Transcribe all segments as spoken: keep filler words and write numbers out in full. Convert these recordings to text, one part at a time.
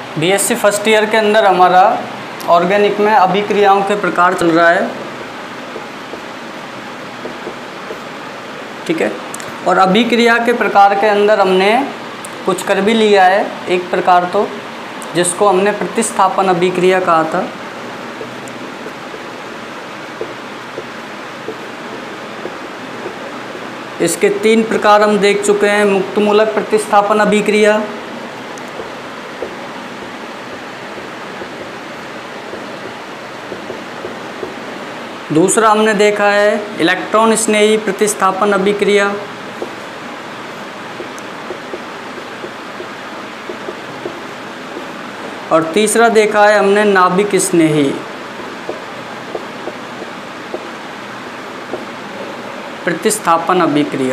BSc first year के अंदर हमारा ऑर्गेनिक में अभिक्रियाओं के प्रकार चल रहा है, ठीक है। और अभिक्रिया के प्रकार के अंदर हमने कुछ कर भी लिया है, एक प्रकार तो जिसको हमने प्रतिस्थापन अभिक्रिया कहा था। इसके तीन प्रकार हम देख चुके हैं, मुक्त मूलक प्रतिस्थापन अभिक्रिया, दूसरा हमने देखा है इलेक्ट्रॉन स्नेही प्रतिस्थापन अभिक्रिया, और तीसरा देखा है हमने नाभिक स्नेही प्रतिस्थापन अभिक्रिया,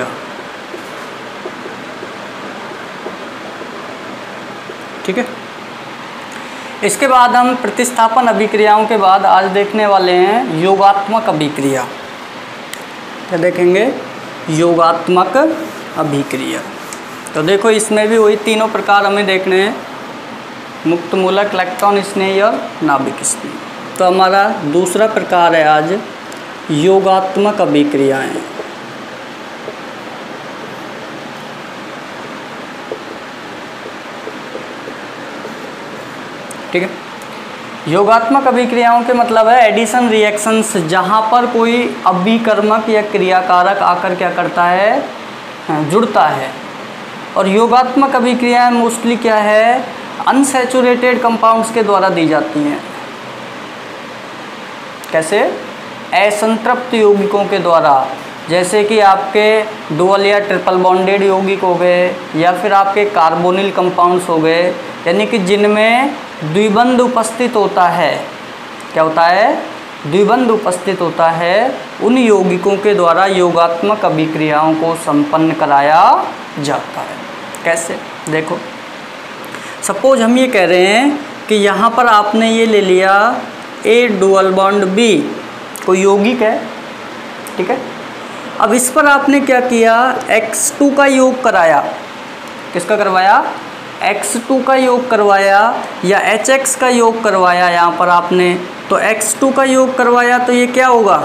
ठीक है। इसके बाद हम प्रतिस्थापन अभिक्रियाओं के बाद आज देखने वाले हैं योगात्मक अभिक्रिया। क्या देखेंगे? योगात्मक अभिक्रिया। तो देखो इसमें भी वही तीनों प्रकार हमें देखने हैं, मुक्त मूलक, इलेक्ट्रॉन स्नेही और नाभिक स्नेही। तो हमारा दूसरा प्रकार है आज योगात्मक अभिक्रियाएं। ठीक है। योगात्मक अभिक्रियाओं के मतलब है एडिशन रिएक्शंस, जहाँ पर कोई अभिकर्मक या क्रियाकारक आकर क्या करता है, जुड़ता है। और योगात्मक अभिक्रियाएं मोस्टली क्या है, अनसैचुरेटेड कंपाउंड्स के द्वारा दी जाती हैं। कैसे? असंतृप्त यौगिकों के द्वारा, जैसे कि आपके डुअल या ट्रिपल बॉन्डेड यौगिक हो गए, या फिर आपके कार्बोनिल कंपाउंड्स हो गए, यानी कि जिनमें द्विबंध उपस्थित होता है। क्या होता है? द्विबंध उपस्थित होता है। उन यौगिकों के द्वारा योगात्मक अभिक्रियाओं को संपन्न कराया जाता है। कैसे? देखो, सपोज हम ये कह रहे हैं कि यहाँ पर आपने ये ले लिया ए डुअल बॉन्ड बी, कोई यौगिक है, ठीक है। अब इस पर आपने क्या किया, एक्स टू का योग कराया। किसका करवाया? एक्स टू का योग करवाया, या एच एक्स का योग करवाया यहाँ पर आपने। तो एक्स टू का योग करवाया तो ये क्या होगा,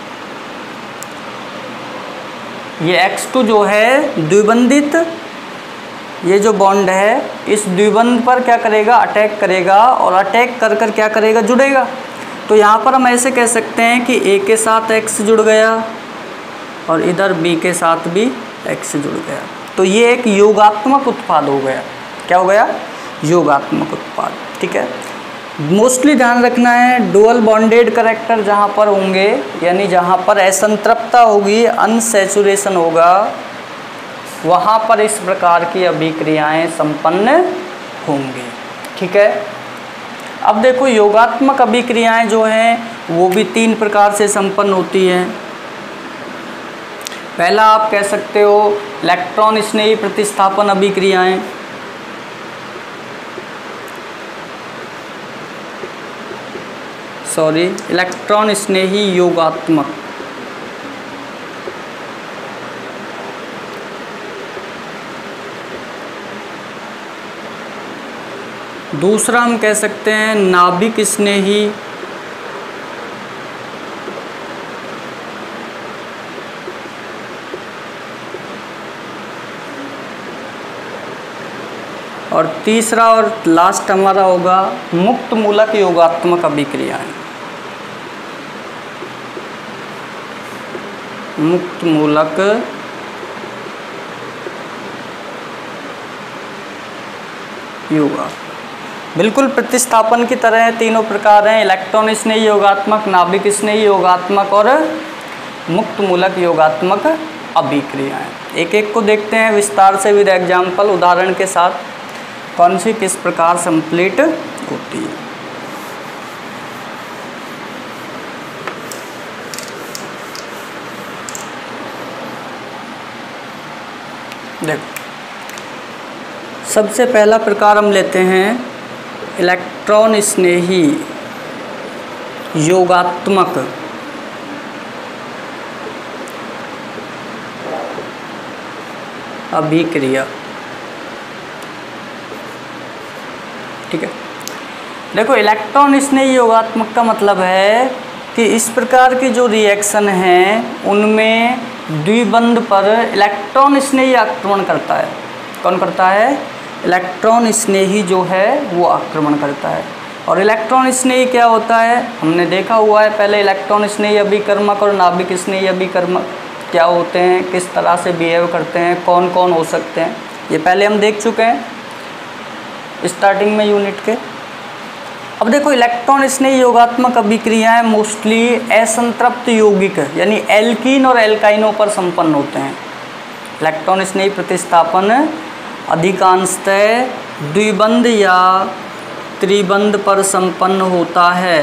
ये एक्स टू जो है द्विबंधित, ये जो बॉन्ड है इस द्विबंध पर क्या करेगा, अटैक करेगा, और अटैक कर कर क्या करेगा, जुड़ेगा। तो यहाँ पर हम ऐसे कह सकते हैं कि ए के साथ एक्स जुड़ गया और इधर बी के साथ भी एक्स जुड़ गया। तो ये एक योगात्मक उत्पाद हो गया। क्या हो गया? योगात्मक उत्पाद, ठीक है। मोस्टली ध्यान रखना है डुअल बॉन्डेड करैक्टर जहाँ पर होंगे, यानी जहाँ पर असंतृप्तता होगी, अनसैचुरेशन होगा, वहाँ पर इस प्रकार की अभिक्रियाएं संपन्न होंगी, ठीक है। अब देखो योगात्मक अभिक्रियाएं जो हैं वो भी तीन प्रकार से संपन्न होती हैं। पहला आप कह सकते हो इलेक्ट्रॉन स्नेही प्रतिस्थापन अभिक्रियाएं, सॉरी इलेक्ट्रॉन स्नेही योगात्मक। दूसरा हम कह सकते हैं नाभिक स्नेही, और तीसरा और लास्ट हमारा होगा मुक्त मूलक योगात्मक अभिक्रियाएं। मुक्त मूलक योगा बिल्कुल प्रतिस्थापन की तरह है, तीनों प्रकार हैं, इलेक्ट्रॉन स्नेही योगात्मक, नाभिक स्नेही योगात्मक और मुक्त मूलक योगात्मक अभिक्रियाएं। एक एक को देखते हैं विस्तार से विद एग्जाम्पल, उदाहरण के साथ कौन सी किस प्रकार संप्लीट होती है। देखो, सबसे पहला प्रकार हम लेते हैं इलेक्ट्रॉन स्नेही योगात्मक अभिक्रिया। ठीक है। देखो इलेक्ट्रॉन स्नेही योगात्मक का मतलब है कि इस प्रकार की जो रिएक्शन हैं उनमें द्विबंध पर इलेक्ट्रॉन स्नेही आक्रमण करता है। कौन करता है? इलेक्ट्रॉन स्नेही जो है वो आक्रमण करता है। और इलेक्ट्रॉन स्नेही क्या होता है? हमने देखा हुआ है पहले, इलेक्ट्रॉन स्नेही अभिकर्मक और नाभिक स्नेही अभिकर्मक क्या होते हैं, किस तरह से बिहेव करते हैं, कौन कौन हो सकते हैं, ये पहले हम देख चुके हैं स्टार्टिंग में यूनिट के। अब देखो इलेक्ट्रॉन स्नेही योगात्मक अभिक्रियाएं मोस्टली असंतृप्त यौगिक यानी एल्कीन और एल्काइनों पर संपन्न होते हैं। इलेक्ट्रॉन स्नेही प्रतिस्थापन अधिकांशतः द्विबंध या त्रिबंध पर संपन्न होता है।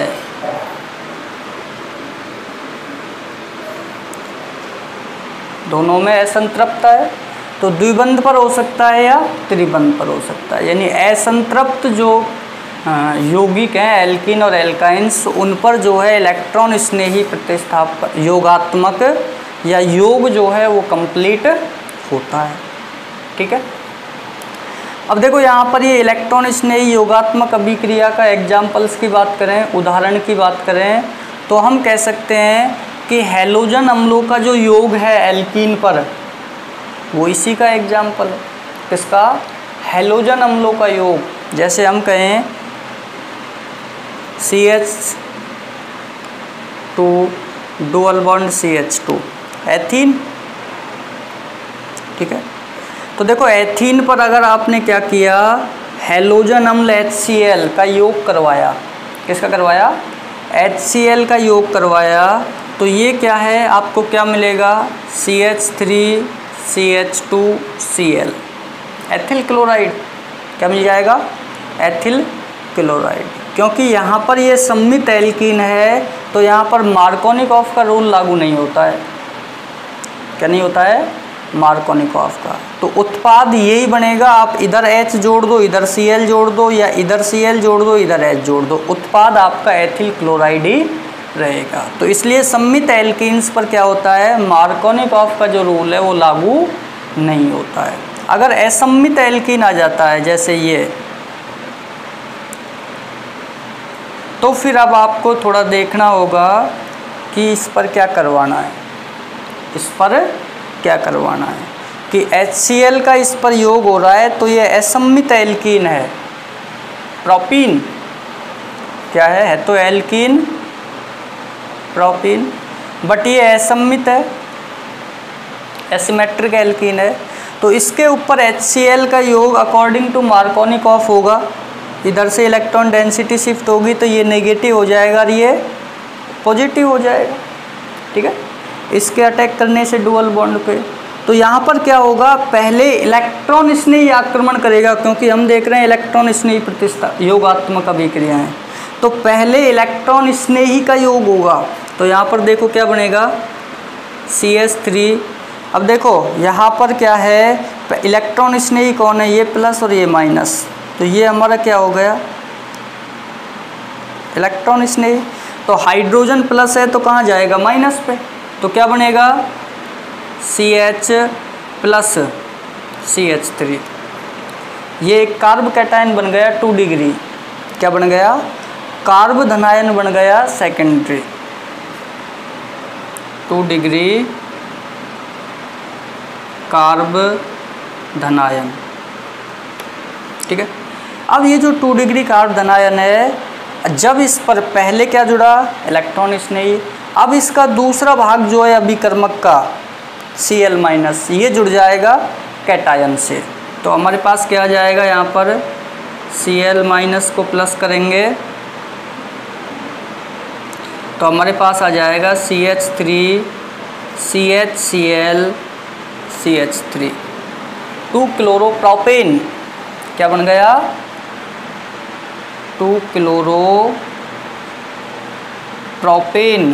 दोनों में असंतृप्त है तो द्विबंध पर हो सकता है या त्रिबंध पर हो सकता है। यानी असंतृप्त जो यौगिक हैं एल्कीन और एल्काइंस, उन पर जो है इलेक्ट्रॉन स्नेही प्रतिस्थापन योगात्मक या योग जो है वो कंप्लीट होता है। ठीक है। अब देखो यहाँ पर ये इलेक्ट्रॉन स्नेही योगात्मक अभिक्रिया का एग्जाम्पल्स की बात करें, उदाहरण की बात करें, तो हम कह सकते हैं कि हैलोजन अम्लों का जो योग है एल्कीन पर वो इसी का एग्जाम्पल है। किसका? हैलोजन अम्लों का योग। जैसे हम कहें C H two dual bond C H two ethene. ठीक है। तो देखो एथीन पर अगर आपने क्या किया, हैलोजन अम्ल एच सी एल का योग करवाया। किसका करवाया? एच सी एल का योग करवाया, तो ये क्या है, आपको क्या मिलेगा? C H three C H two C L, ethyl chloride. क्या मिल जाएगा? Ethyl chloride. क्योंकि यहाँ पर ये सम्मित एल्कीन है तो यहाँ पर मार्कोनिकॉफ का रूल लागू नहीं होता है। क्या नहीं होता है? मार्कोनिकॉफ का। तो उत्पाद यही बनेगा, आप इधर H जोड़ दो, इधर Cl जोड़ दो, या इधर Cl जोड़ दो, इधर H जोड़ दो, उत्पाद आपका एथिल क्लोराइड ही रहेगा। तो इसलिए सम्मित एल्कीन्स पर क्या होता है, मार्कोनिकॉफ का जो रूल है वो लागू नहीं होता है। अगर असम्मित एल्कीन आ जाता है जैसे ये, तो फिर अब आपको थोड़ा देखना होगा कि इस पर क्या करवाना है। इस पर क्या करवाना है कि एच सी एल का इस पर योग हो रहा है तो ये असम्मित एल्कीन है। प्रोपीन क्या है, है तो एल्कीन प्रोपीन, बट ये असम्मित है, एसिमेट्रिक एल्कीन है। तो इसके ऊपर एच सी एल का योग अकॉर्डिंग टू मार्कोनिकॉफ होगा। इधर से इलेक्ट्रॉन डेंसिटी शिफ्ट होगी तो ये नेगेटिव हो जाएगा और ये पॉजिटिव हो जाएगा। ठीक है। इसके अटैक करने से डुअल बॉन्ड पे, तो यहाँ पर क्या होगा, पहले इलेक्ट्रॉन स्नेही आक्रमण करेगा, क्योंकि हम देख रहे हैं इलेक्ट्रॉन स्नेही प्रतिस्था योगात्मक अभिक्रियाएं, तो पहले इलेक्ट्रॉन स्नेही का योग होगा। तो यहाँ पर देखो क्या बनेगा, सी एच थ्री। अब देखो यहाँ पर क्या है, इलेक्ट्रॉन स्नेही कौन है, ये प्लस और ये माइनस, तो ये हमारा क्या हो गया, इलेक्ट्रॉन स्नेही। तो हाइड्रोजन प्लस है तो कहाँ जाएगा, माइनस पे, तो क्या बनेगा, C H plus C H three. ये एक कार्ब कैटायन बन गया टू डिग्री, क्या बन गया, कार्ब धनायन बन गया सेकेंडरी, टू डिग्री कार्ब धनायन। ठीक है। अब ये जो टू डिग्री कार्ब धनायन है, जब इस पर पहले क्या जुड़ा, इलेक्ट्रॉन स्नेही, अब इसका दूसरा भाग जो है अभिकर्मक का सी एल माइनस, ये जुड़ जाएगा कैटायन से। तो हमारे पास क्या आ जाएगा, यहाँ पर सी एल माइनस को प्लस करेंगे तो हमारे पास आ जाएगा C H three C H C L C H three, two chloropropane. क्या बन गया, two chloropropane,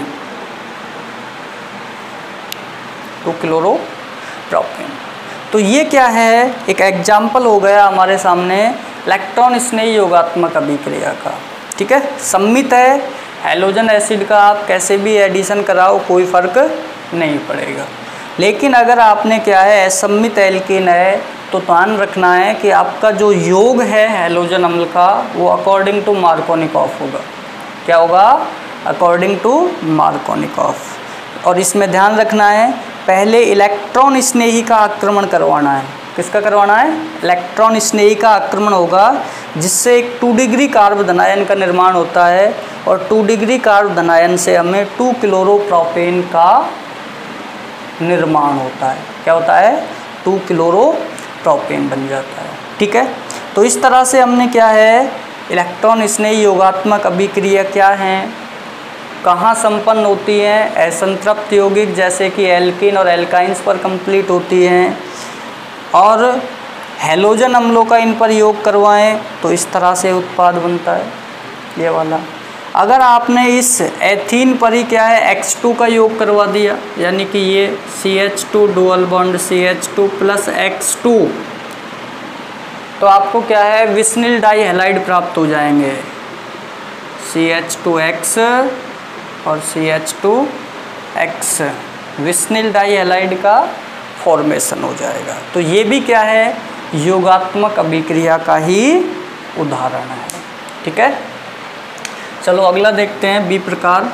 two chloropropane. तो ये क्या है, एक एग्जाम्पल हो गया हमारे सामने इलेक्ट्रॉन स्नेही योगात्मक अभिक्रिया का। ठीक है। सम्मित है, हैलोजन एसिड का आप कैसे भी एडिशन कराओ कोई फर्क नहीं पड़ेगा। लेकिन अगर आपने क्या है, असम्मित एल्कीन है तो ध्यान रखना है कि आपका जो योग है हैलोजन अम्ल का वो अकॉर्डिंग टू मार्कोनिकॉफ होगा। क्या होगा? According to Markovnikov. और इसमें ध्यान रखना है पहले इलेक्ट्रॉन स्नेही का आक्रमण करवाना है। किसका करवाना है? इलेक्ट्रॉन स्नेही का आक्रमण होगा, जिससे एक टू डिग्री कार्ब धनायन का निर्माण होता है और टू डिग्री कार्ब धनायन से हमें टू क्लोरोप्रोपेन का निर्माण होता है। क्या होता है? टू क्लोरोप्रोपेन बन जाता है। ठीक है, तो इस तरह से हमने क्या है इलेक्ट्रॉन स्नेही योगात्मक अभिक्रिया क्या हैं, कहाँ संपन्न होती हैं, असंतृप्त यौगिक जैसे कि एल्कीन और एल्काइंस पर कंप्लीट होती हैं, और हैलोजन अम्लों का इन पर योग करवाएं तो इस तरह से उत्पाद बनता है ये वाला। अगर आपने इस एथीन पर ही क्या है एक्स टू का योग करवा दिया, यानी कि ये C H two dual bond C H two plus X two, तो आपको क्या है विस्निल डाई हैलाइड प्राप्त हो जाएंगे, सी एच टू एक्स और C H two X, vicinal dihalide का फॉर्मेशन हो जाएगा। तो ये भी क्या है योगात्मक अभिक्रिया का ही उदाहरण है। ठीक है, चलो अगला देखते हैं बी प्रकार।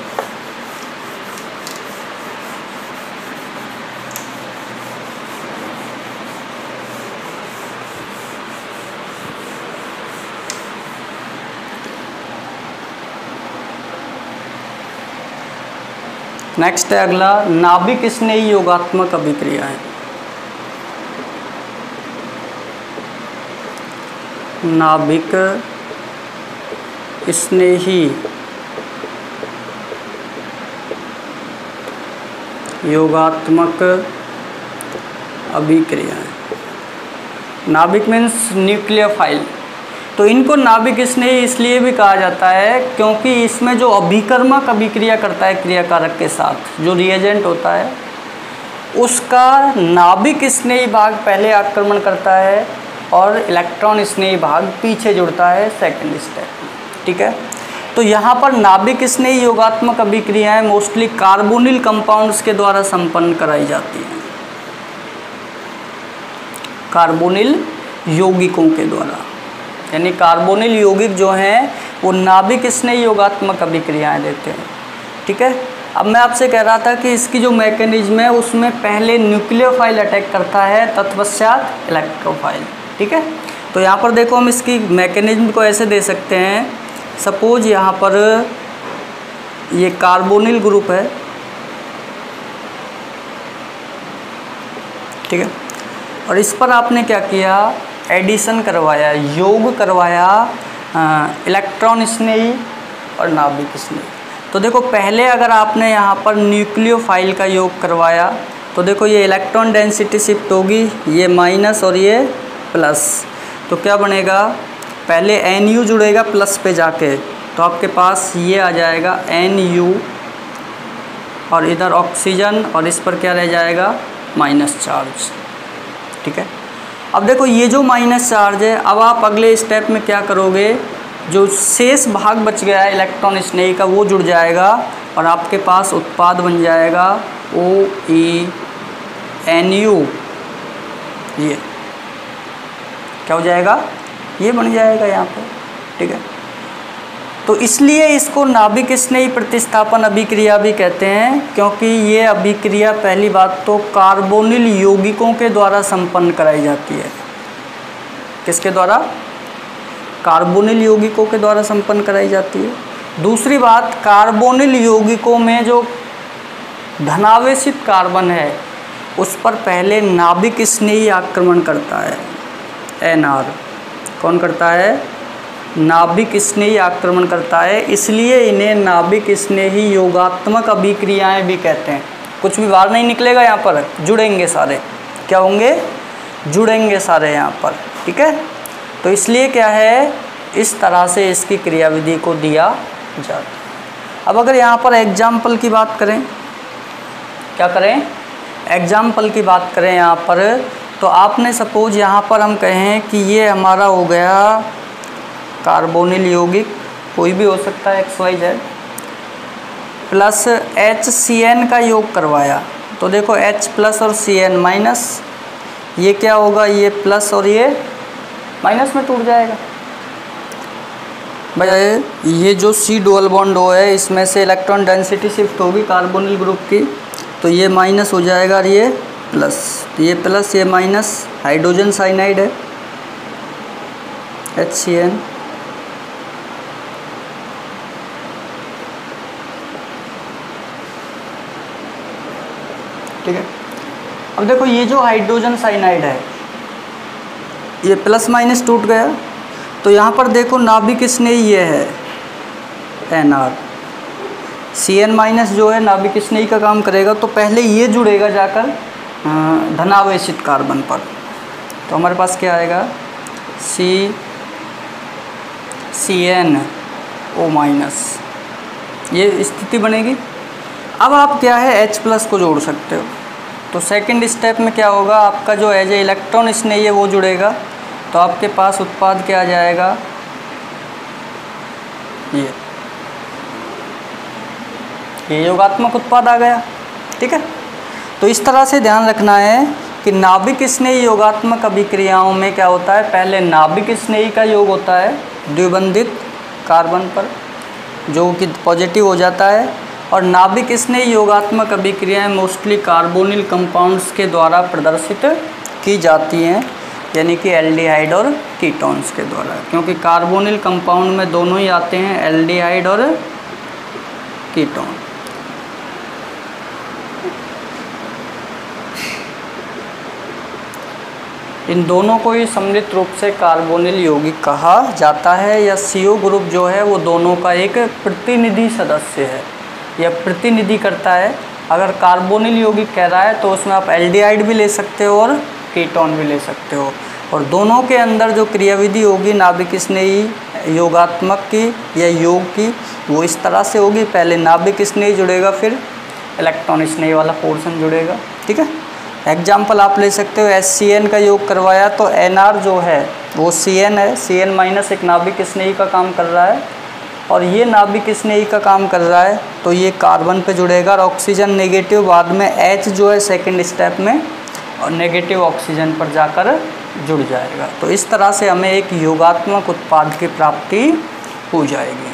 नेक्स्ट है अगला नाभिक स्नेही योगात्मक अभिक्रिया है। नाभिक स्नेही योगात्मक अभिक्रियाएं। नाभिक मीन्स न्यूक्लियोफाइल। तो इनको नाभिक स्नेही इसलिए भी कहा जाता है क्योंकि इसमें जो अभिकर्मक अभिक्रिया करता है क्रियाकारक के साथ, जो रिएजेंट होता है उसका नाभिक स्नेही भाग पहले आक्रमण करता है और इलेक्ट्रॉन स्नेही भाग पीछे जुड़ता है सेकंड स्टेप में। ठीक है, तो यहाँ पर नाभिक स्नेही योगात्मक अभिक्रियाएं मोस्टली कार्बोनिल कंपाउंड्स के द्वारा संपन्न कराई जाती हैं, कार्बोनिल यौगिकों के द्वारा, यानी कार्बोनिल यौगिक जो हैं वो नाभिक स्नेही योगात्मक अभिक्रियाएं देते हैं। ठीक है, अब मैं आपसे कह रहा था कि इसकी जो मैकेनिज्म है उसमें पहले न्यूक्लियोफाइल अटैक करता है, तत्पश्चात इलेक्ट्रोफाइल। ठीक है, तो यहाँ पर देखो हम इसकी मैकेनिज्म को ऐसे दे सकते हैं। सपोज यहाँ पर ये कार्बोनिल ग्रुप है, ठीक है, और इस पर आपने क्या किया एडिशन करवाया, योग करवाया इलेक्ट्रॉन स्नेही और नाभिक स्नेही। तो देखो पहले अगर आपने यहाँ पर न्यूक्लियोफाइल का योग करवाया तो देखो ये इलेक्ट्रॉन डेंसिटी शिफ्ट होगी, ये माइनस और ये प्लस, तो क्या बनेगा पहले एन यू जुड़ेगा प्लस पे जाके, तो आपके पास ये आ जाएगा एन यू और इधर ऑक्सीजन और इस पर क्या रह जाएगा माइनस चार्ज। ठीक है, अब देखो ये जो माइनस चार्ज है, अब आप अगले स्टेप में क्या करोगे, जो शेष भाग बच गया है इलेक्ट्रॉन स्नेही का वो जुड़ जाएगा और आपके पास उत्पाद बन जाएगा ओ ई एन यू, ये क्या हो जाएगा ये बन जाएगा यहाँ पे। ठीक है, तो इसलिए इसको नाभिक स्नेही प्रतिस्थापन अभिक्रिया भी कहते हैं, क्योंकि ये अभिक्रिया पहली बात तो कार्बोनिल यौगिकों के द्वारा संपन्न कराई जाती है। किसके द्वारा? कार्बोनिल यौगिकों के द्वारा संपन्न कराई जाती है। दूसरी बात, कार्बोनिल यौगिकों में जो धनावेशित कार्बन है उस पर पहले नाभिक स्नेही आक्रमण करता है, एन आर। कौन करता है? नाभिक स्नेही आक्रमण करता है, इसलिए इन्हें नाभिक स्नेही योगात्मक अभिक्रियाएं भी कहते हैं। कुछ भी बाहर नहीं निकलेगा यहाँ पर, जुड़ेंगे सारे, क्या होंगे जुड़ेंगे सारे यहाँ पर। ठीक है, तो इसलिए क्या है इस तरह से इसकी क्रियाविधि को दिया जाता है। अब अगर यहाँ पर एग्जाम्पल की बात करें, क्या करें एग्जाम्पल की बात करें यहाँ पर, तो आपने सपोज यहाँ पर हम कहें कि ये हमारा हो गया कार्बोनिल यौगिक, कोई भी हो सकता है X Y Z, plus H C N का योग करवाया, तो देखो H प्लस और सी एन माइनस, ये क्या होगा, ये प्लस और ये माइनस में टूट जाएगा। भाई ये जो सी डुअल बॉन्ड ओ है इसमें से इलेक्ट्रॉन डेंसिटी शिफ्ट होगी कार्बोनिल ग्रुप की, तो ये माइनस हो जाएगा और ये प्लस, ये प्लस ये माइनस, हाइड्रोजन साइनाइड है एच सी एन। ठीक है, अब देखो ये जो हाइड्रोजन साइनाइड है ये प्लस माइनस टूट गया, तो यहाँ पर देखो नाभिक स्नेही ये है N R, C N minus जो है नाभिक स्नेही का काम करेगा, तो पहले ये जुड़ेगा जाकर धनावेशित कार्बन पर, तो हमारे पास क्या आएगा सी सी एन ओ माइनस, ये स्थिति बनेगी। अब आप क्या है H प्लस को जोड़ सकते हो, तो सेकंड स्टेप में क्या होगा, आपका जो एज ए इलेक्ट्रॉन स्नेही है वो जुड़ेगा, तो आपके पास उत्पाद क्या आ जाएगा, ये ये योगात्मक उत्पाद आ गया। ठीक है, तो इस तरह से ध्यान रखना है कि नाभिक स्नेही योगात्मक अभिक्रियाओं में क्या होता है, पहले नाभिक स्नेही का योग होता है द्विबंधित कार्बन पर जो कि पॉजिटिव हो जाता है, और नाभिक स्नेही योगात्मक अभिक्रियाएं मोस्टली कार्बोनिल कंपाउंड्स के द्वारा प्रदर्शित की जाती हैं, यानी कि एल्डिहाइड और कीटोन्स के द्वारा, क्योंकि कार्बोनिल कंपाउंड में दोनों ही आते हैं एल्डिहाइड और कीटोन। इन दोनों को ही सम्मिलित रूप से कार्बोनिल यौगिक कहा जाता है, या सी ओ ग्रुप जो है वो दोनों का एक प्रतिनिधि सदस्य है या प्रतिनिधि करता है। अगर कार्बोनिल यौगिक कह रहा है तो उसमें आप एल्डिहाइड भी ले सकते हो और कीटोन भी ले सकते हो, और दोनों के अंदर जो क्रियाविधि होगी नाभिक स्नेही योगात्मक की या योग की वो इस तरह से होगी, पहले नाभिक स्नेही जुड़ेगा फिर इलेक्ट्रॉन स्नेही वाला पोर्शन जुड़ेगा। ठीक है, एग्जाम्पल आप ले सकते हो, एच सी एन का योग करवाया तो एन आर जो है वो सी एन है, सी एन माइनस एक नाभिक स्नेही का काम कर रहा है और ये नाभिक स्नेही का काम कर रहा है, तो ये कार्बन पे जुड़ेगा और ऑक्सीजन नेगेटिव बाद में H जो है सेकंड स्टेप में और नेगेटिव ऑक्सीजन पर जाकर जुड़ जाएगा। तो इस तरह से हमें एक योगात्मक उत्पाद की प्राप्ति हो जाएगी।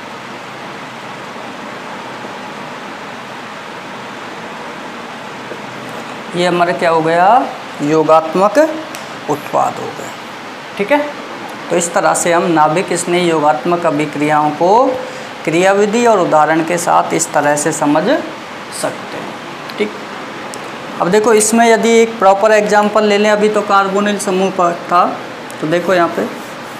ये हमारा क्या हो गया, योगात्मक उत्पाद हो गया। ठीक है, तो इस तरह से हम नाभिक स्नेही योगात्मक अभिक्रियाओं को क्रियाविधि और उदाहरण के साथ इस तरह से समझ सकते हैं। ठीक, अब देखो इसमें यदि एक प्रॉपर एग्जाम्पल ले लें, अभी तो कार्बोनिल समूह पर था, तो देखो यहाँ पे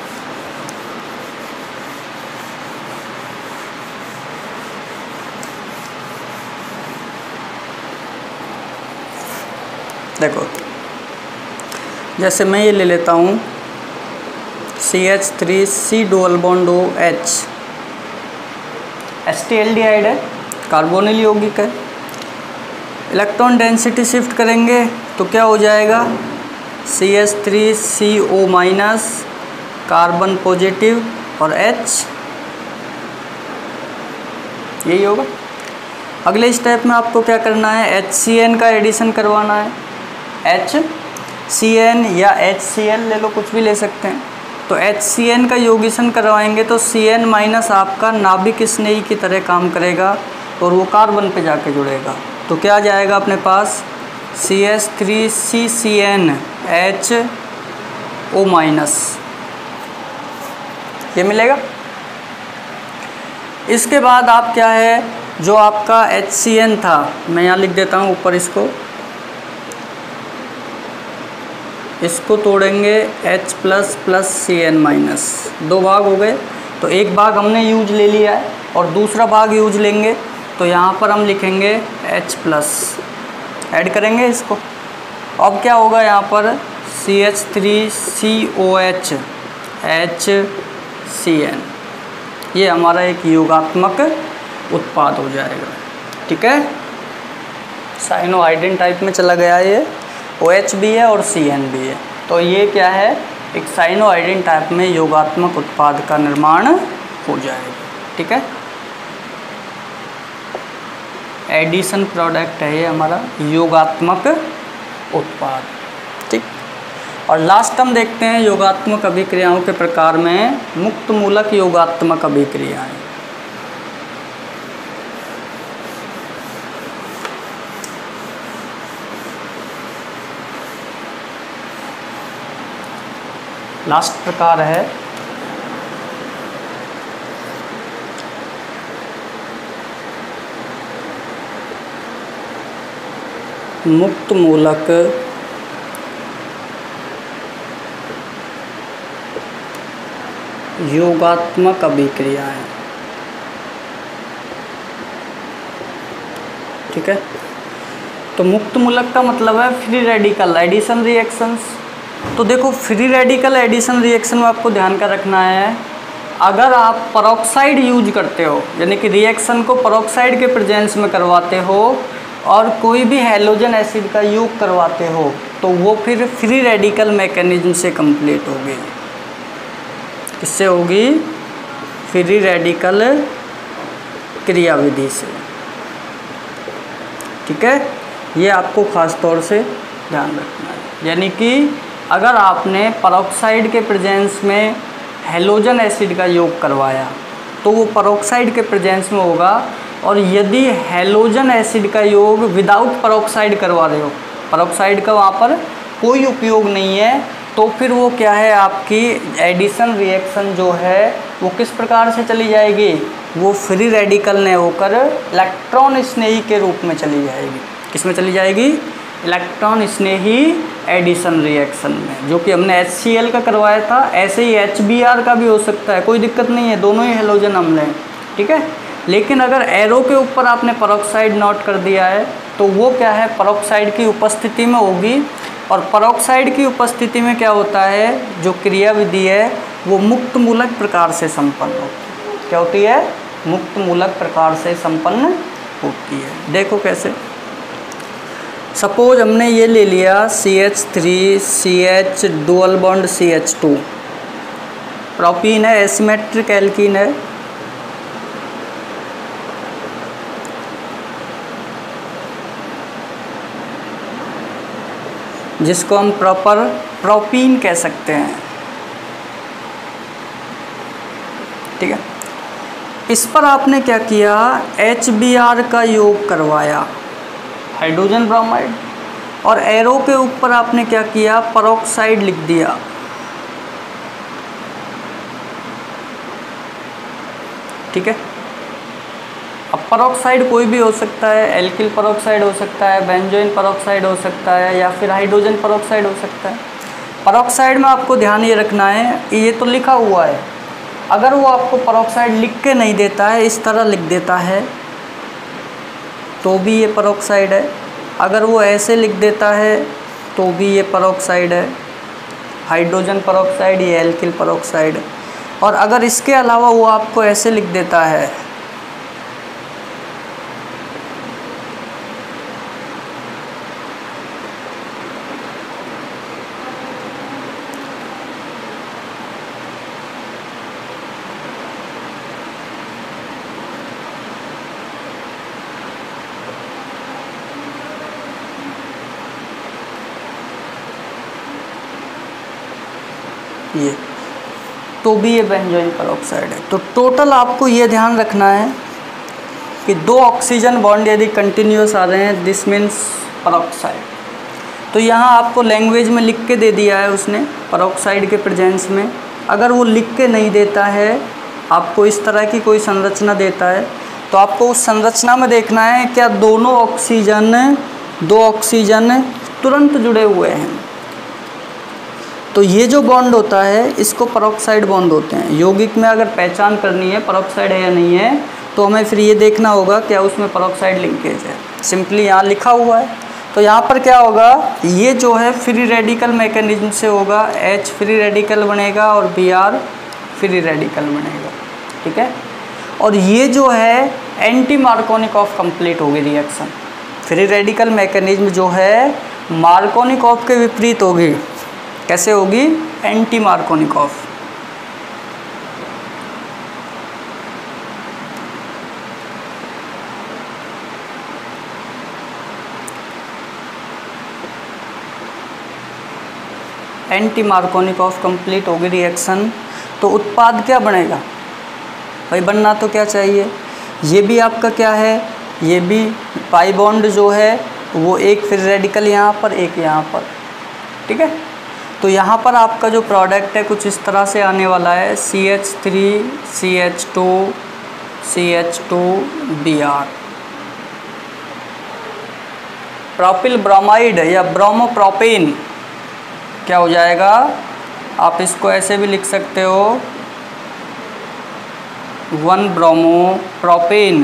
देखो जैसे मैं ये ले लेता हूँ C H three C dual bond O H, acetaldehyde है, कार्बोनिल यौगिक है। इलेक्ट्रॉन डेंसिटी शिफ्ट करेंगे तो क्या हो जाएगा, C H three C O minus carbon positive और H, यही होगा। अगले स्टेप में आपको क्या करना है, एच सी एन का एडिशन करवाना है, एच सी एन या एच सी एल ले लो, कुछ भी ले सकते हैं। तो एच सी एन का योगिशन करवाएंगे तो सी एन माइनस आपका नाभिक स्नेही की तरह काम करेगा और वो कार्बन पे जाके जुड़ेगा, तो क्या आ जाएगा अपने पास C H three C C N H O minus, ये मिलेगा। इसके बाद आप क्या है, जो आपका एच सी एन था, मैं यहाँ लिख देता हूँ ऊपर इसको, इसको तोड़ेंगे H plus plus C N minus, दो भाग हो गए, तो एक भाग हमने यूज ले लिया है और दूसरा भाग यूज लेंगे, तो यहाँ पर हम लिखेंगे H प्लस, ऐड करेंगे इसको। अब क्या होगा यहाँ पर C H three C O H H C N, ये हमारा एक योगात्मक उत्पाद हो जाएगा। ठीक है, साइनो हाइड्रिन टाइप में चला गया, ये ओ एच भी है और सी एन भी है, तो ये क्या है, एक साइनो हाइड्रिन टाइप में योगात्मक उत्पाद का निर्माण हो जाएगा। ठीक है, एडिशन प्रोडक्ट है ये हमारा योगात्मक उत्पाद। ठीक। और लास्ट हम देखते हैं योगात्मक अभिक्रियाओं के प्रकार में मुक्त मूलक योगात्मक अभिक्रियाएं। लास्ट प्रकार है मुक्त मूलक योगात्मक अभिक्रियाएं। ठीक है, तो मुक्त मूलक का मतलब है फ्री रेडिकल एडिशन रिएक्शंस। तो देखो फ्री रेडिकल एडिशन रिएक्शन में आपको ध्यान का रखना है, अगर आप परऑक्साइड यूज करते हो यानी कि रिएक्शन को परऑक्साइड के प्रेजेंस में करवाते हो और कोई भी हैलोजन एसिड का योग करवाते हो तो वो फिर फ्री रेडिकल मैकेनिज्म से कंप्लीट होगी। किससे होगी? फ्री रेडिकल क्रियाविधि से। ठीक है, ये आपको खास तौर से ध्यान रखना है। यानी कि अगर आपने परऑक्साइड के प्रेजेंस में हैलोजन एसिड का योग करवाया तो वो परऑक्साइड के प्रेजेंस में होगा, और यदि हैलोजन एसिड का योग विदाउट परऑक्साइड करवा रहे हो, परऑक्साइड का वहाँ पर कोई उपयोग नहीं है, तो फिर वो क्या है, आपकी एडिशन रिएक्शन जो है वो किस प्रकार से चली जाएगी? वो फ्री रेडिकल ने होकर इलेक्ट्रॉन स्नेही के रूप में चली जाएगी। किस में चली जाएगी? इलेक्ट्रॉन स्नेही एडिशन रिएक्शन में, जो कि हमने एच सी एल का करवाया था। ऐसे ही एच बी आर का भी हो सकता है, कोई दिक्कत नहीं है, दोनों ही हैलोजन अम्ल हैं। ठीक है, लेकिन अगर एरो के ऊपर आपने परऑक्साइड नोट कर दिया है तो वो क्या है, परऑक्साइड की उपस्थिति में होगी, और परऑक्साइड की उपस्थिति में क्या होता है, जो क्रियाविधि है वो मुक्त मूलक प्रकार से संपन्न होती है। क्या होती है? मुक्त मूलक प्रकार से संपन्न होती है। देखो कैसे, सपोज हमने ये ले लिया C H three C H dual bond C H two, propene है, एसिमेट्रिक एल्कीन है। जिसको हम प्रॉपर प्रोपीन कह सकते हैं। ठीक है, इस पर आपने क्या किया, एच बी आर का योग करवाया, हाइड्रोजन ब्रोमाइड, और एरो के ऊपर आपने क्या किया, परऑक्साइड लिख दिया। ठीक है, अब परऑक्साइड कोई भी हो सकता है, एल्किल परऑक्साइड हो सकता है, बेंजोइन परऑक्साइड हो सकता है, या फिर हाइड्रोजन परऑक्साइड हो सकता है। परऑक्साइड में आपको ध्यान ये रखना है, ये तो लिखा हुआ है, अगर वो आपको परऑक्साइड लिख के नहीं देता है, इस तरह लिख देता है तो भी ये परऑक्साइड है, अगर वो ऐसे लिख देता है तो भी ये परऑक्साइड है, हाइड्रोजन परऑक्साइड, ये एल्किल परऑक्साइड है। और अगर इसके अलावा वो आपको ऐसे लिख देता है, ये तो भी ये बेंजोइन परऑक्साइड है। तो टोटल आपको ये ध्यान रखना है कि दो ऑक्सीजन बॉन्ड यदि कंटिन्यूस आ रहे हैं, दिस मीन्स परऑक्साइड। तो यहाँ आपको लैंग्वेज में लिख के दे दिया है उसने, परऑक्साइड के प्रेजेंस में। अगर वो लिख के नहीं देता है, आपको इस तरह की कोई संरचना देता है, तो आपको उस संरचना में देखना है क्या दोनों ऑक्सीजन दो ऑक्सीजन तुरंत जुड़े हुए हैं। तो ये जो बॉन्ड होता है इसको परऑक्साइड बॉन्ड होते हैं। यौगिक में अगर पहचान करनी है परऑक्साइड है या नहीं है, तो हमें फिर ये देखना होगा क्या उसमें परऑक्साइड लिंकेज है। सिंपली यहाँ लिखा हुआ है, तो यहाँ पर क्या होगा, ये जो है फ्री रेडिकल मैकेनिज्म से होगा, H फ्री रेडिकल बनेगा और बी आर फ्री रेडिकल बनेगा। ठीक है, और ये जो है एंटी मार्कोनिकॉफ कंप्लीट होगी रिएक्शन। फ्री रेडिकल मैकेनिज्म जो है मार्कोनिकॉफ के विपरीत होगी। कैसे होगी? Anti Markovnikov. Anti Markovnikov complete होगी रिएक्शन, तो उत्पाद क्या बनेगा भाई? बनना तो क्या चाहिए, ये भी आपका क्या है, ये भी पाई बॉन्ड जो है वो एक फ्री रेडिकल यहाँ पर, एक यहाँ पर, ठीक है। तो यहाँ पर आपका जो प्रोडक्ट है कुछ इस तरह से आने वाला है, C H three C H two C H two B R. Propyl bromide या ब्रोमोप्रोपेन क्या हो जाएगा, आप इसको ऐसे भी लिख सकते हो, वन ब्रोमोप्रोपेन।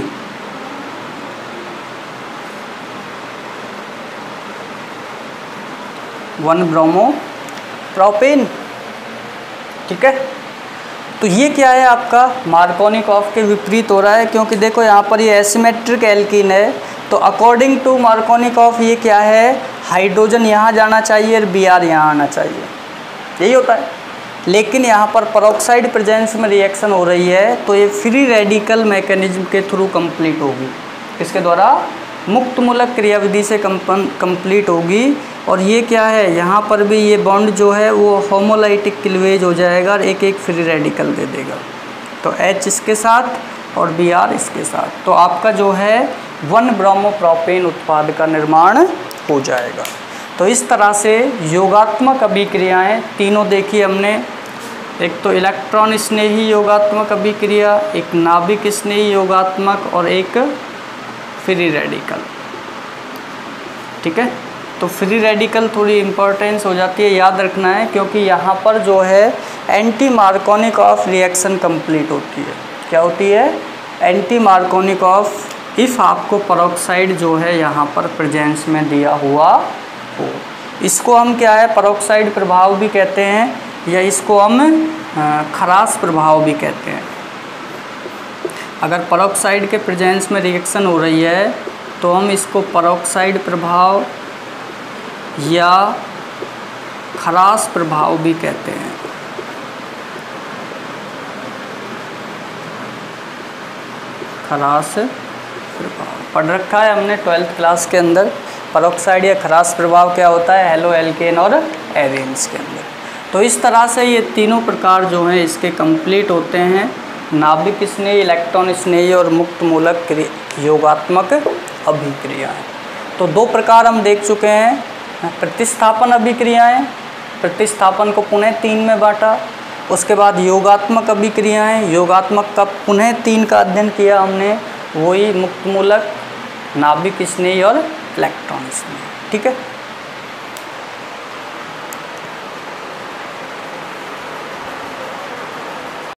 वन ब्रोमोप्रोपेन, ठीक है। तो ये क्या है आपका मार्कोनिकॉफ के विपरीत हो रहा है, क्योंकि देखो यहाँ पर ये एसिमेट्रिक एल्कीन है, तो अकॉर्डिंग टू मार्कोनिकॉफ ये क्या है, हाइड्रोजन यहाँ जाना चाहिए और बी आर यहाँ आना चाहिए, यही होता है। लेकिन यहाँ पर परऑक्साइड प्रेजेंस में रिएक्शन हो रही है, तो ये फ्री रेडिकल मैकेनिज्म के थ्रू कंप्लीट होगी, किसके द्वारा, मुक्त मूलक क्रियाविधि से कंप्लीट होगी। और ये क्या है, यहाँ पर भी ये बॉन्ड जो है वो होमोलाइटिक क्लीवेज हो जाएगा और एक एक फ्री रेडिकल दे देगा, तो H इसके साथ और बी आर इसके साथ, तो आपका जो है वन ब्रोमोप्रोपेन उत्पाद का निर्माण हो जाएगा। तो इस तरह से योगात्मक अभिक्रियाएं तीनों देखी हमने, एक तो इलेक्ट्रॉन स्नेही योगात्मक अभिक्रिया, एक नाभिक स्नेही योगात्मक और एक फ्री रेडिकल, ठीक है। तो फ्री रेडिकल थोड़ी इम्पोर्टेंस हो जाती है, याद रखना है, क्योंकि यहाँ पर जो है एंटी मार्कोनिकॉफ रिएक्शन कंप्लीट होती है। क्या होती है, एंटी मार्कोनिकॉफ, इफ़ आपको परऑक्साइड जो है यहाँ पर प्रेजेंस में दिया हुआ हो। इसको हम क्या है, परऑक्साइड प्रभाव भी कहते हैं, या इसको हम खरास प्रभाव भी कहते हैं। अगर परऑक्साइड के प्रेजेंस में रिएक्शन हो रही है तो हम इसको परऑक्साइड प्रभाव या खरास प्रभाव भी कहते हैं। खरास प्रभाव पढ़ रखा है हमने ट्वेल्थ क्लास के अंदर, परऑक्साइड या खरास प्रभाव क्या होता है, हेलो एल्केन और एरेन्स के अंदर। तो इस तरह से ये तीनों प्रकार जो हैं इसके कंप्लीट होते हैं, नाभिक स्नेही, इलेक्ट्रॉन स्नेही और मुक्त मूलक योगात्मक अभिक्रियाएं। तो दो प्रकार हम देख चुके हैं, प्रतिस्थापन अभिक्रियाएं, प्रतिस्थापन को पुनः तीन में बांटा, उसके बाद योगात्मक अभिक्रियाएं, योगात्मक का पुनः तीन का अध्ययन किया हमने, वही मुक्त मूलक, नाभिक स्नेही और इलेक्ट्रॉन स्नेही, ठीक है।